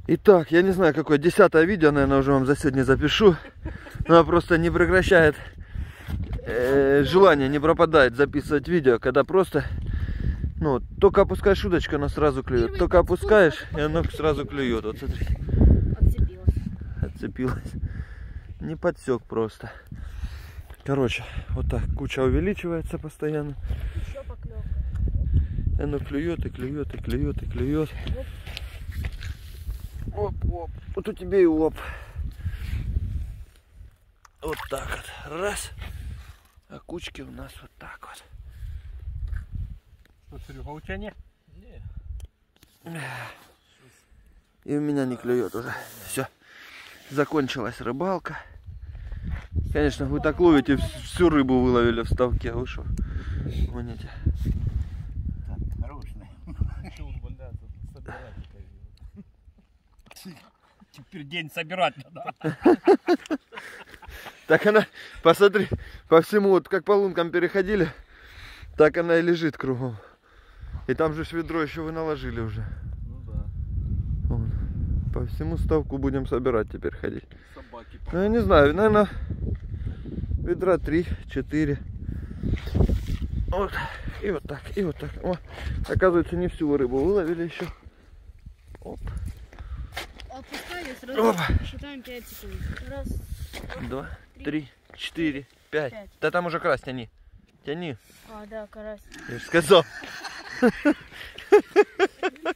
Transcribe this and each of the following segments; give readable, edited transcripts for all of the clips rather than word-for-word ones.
Итак, я не знаю, какое 10-е видео, наверное, уже вам за сегодня запишу. Но она просто не прекращает, желание не пропадает записывать видео, когда просто, ну, только опускаешь удочку, она сразу клюет. Только опускаешь, и она сразу клюет. Вот смотри. Отцепилась. Не подсек просто. Короче, вот так куча увеличивается постоянно. Еще поклевка. Оно клюет и клюет и клюет и клюет. Оп, оп. Вот у тебя и оп. Вот так вот. Раз. А кучки у нас вот так вот. Что, Серега, у тебя нет? И у меня не клюет уже. Все. Закончилась рыбалка. Конечно, вы так ловите, всю рыбу выловили в ставке. Вы что? Гоните. Хороший. Теперь день собирать надо. Так она, посмотри, по всему, вот как по лункам переходили, так она и лежит кругом. И там же ведро еще вы наложили уже. Ну да. Вон. По всему ставку будем собирать теперь ходить. Собаки. Ну, я не знаю, наверное, ведра 3-4. Вот. И вот так, и вот так. О, оказывается, не всю рыбу выловили еще. Оп. Опускаю, сразу Опа. считаем 5 секунд. Раз, 2, 3, 4, 5. 5. Да там уже карась, тяни. Тяни. А, да, карась. Я же сказал.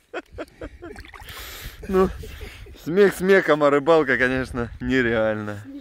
Ну, смех смехом, а рыбалка, конечно, нереально.